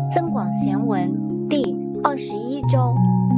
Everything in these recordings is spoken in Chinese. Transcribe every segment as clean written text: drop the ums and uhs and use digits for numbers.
增广贤文第21周。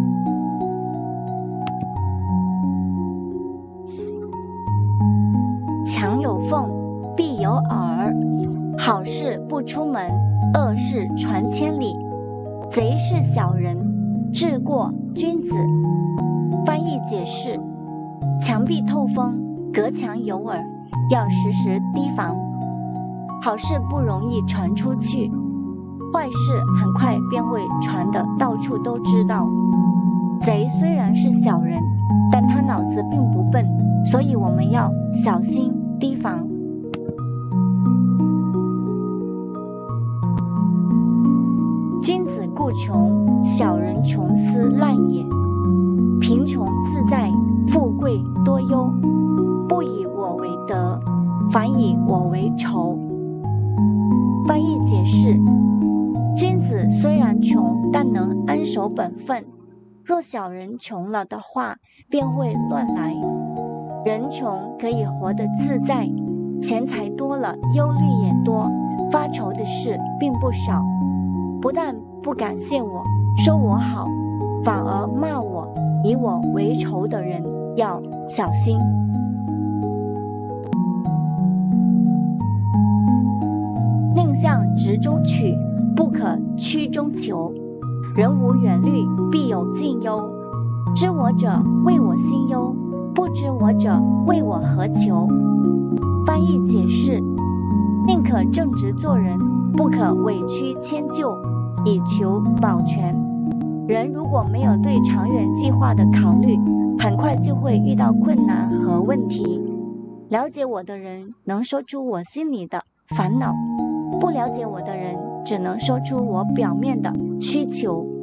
墙有缝，壁有耳。好事不出门，恶事传千里。贼是小人，智过君子。翻译解释：墙壁透风，隔墙有耳，要时时提防。好事不容易传出去，坏事很快便会传得到处都知道。贼虽然是小人，但他脑子并不笨，所以我们要小心提防。君子固穷，小人穷思滥也。贫穷自在，富贵多忧。不以我为德，反以我为仇。翻译解释：君子虽然穷，但能安守本分。若小人穷了的话，便会乱来。人穷可以活得自在，钱财多了，忧虑也多，发愁的事并不少。不但不感谢我，说我好，反而骂我，以我为仇的人要小心。宁向直中取，不可曲中求。人无远虑，必有近忧。知我者，谓我心忧；不知我者，谓我何求。翻译解释：宁可正直做人，不可委曲迁就，以求保全。人如果没有对长远计划的考虑，很快就会遇到困难和问题。了解我的人能说出我心里的烦恼，不了解我的人只能说出我表面的需求。